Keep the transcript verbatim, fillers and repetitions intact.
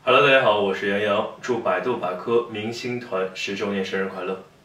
Hello，大家好，我是杨洋，祝百度百科明星团十周年生日快乐！